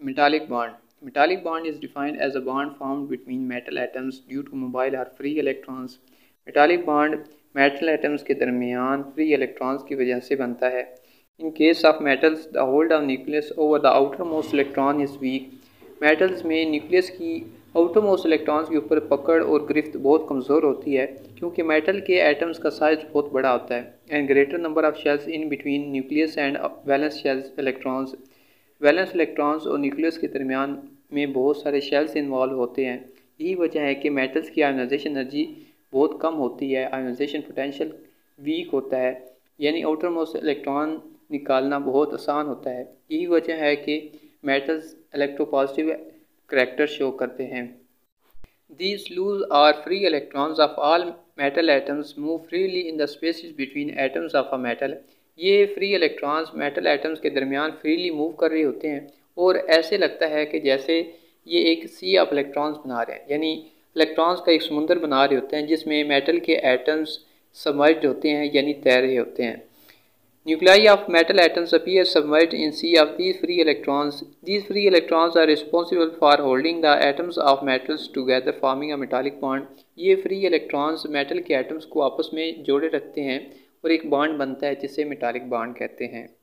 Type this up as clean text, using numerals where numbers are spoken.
Metallic bond. Metallic bond is defined as a bond formed between metal atoms due to mobile or free electrons. Metallic bond metal atoms के दरमियान free electrons की वजह से बनता है. In case of metals, the hold of nucleus over the outermost electron is weak. Metals में nucleus की outermost electrons के ऊपर पकड़ और गिरफ्त बहुत कमज़ोर होती है क्योंकि मेटल के एटम्स का साइज बहुत बड़ा होता है. And greater number of shells in between nucleus and valence shells electrons. Valence electrons और न्यूक्लियस के दरमियान में बहुत सारे शेल्स इन्वॉल्व होते हैं. यही वजह है कि मेटल्स की आयोनाइजेशन एनर्जी बहुत कम होती है. आयोनाइजेशन पोटेंशियल वीक होता है, यानी आउटर मोस्ट इलेक्ट्रॉन निकालना बहुत आसान होता है. यही वजह है कि मेटल्स इलेक्ट्रोपॉजिटिव करैक्टर शो करते हैं. These loose or free electrons of all metal atoms move freely in the spaces between atoms of a metal. ये फ्री इलेक्ट्रॉन्स मेटल एटम्स के दरमियान फ्रीली मूव कर रहे होते हैं और ऐसे लगता है कि जैसे ये एक सी ऑफ इलेक्ट्रॉन्स बना रहे हैं, यानी इलेक्ट्रॉन्स का एक समुंदर बना रहे होते हैं जिसमें मेटल के एटम्स सबमर्ज्ड होते हैं, यानी तैर रहे होते हैं. Nuclei of metal atoms appear submerged in sea of these free electrons. These free electrons are responsible for holding the atoms of metals together forming a metallic bond. ये free electrons metal के atoms को आपस में जोड़े रखते हैं और एक bond बनता है जिसे metallic bond कहते हैं.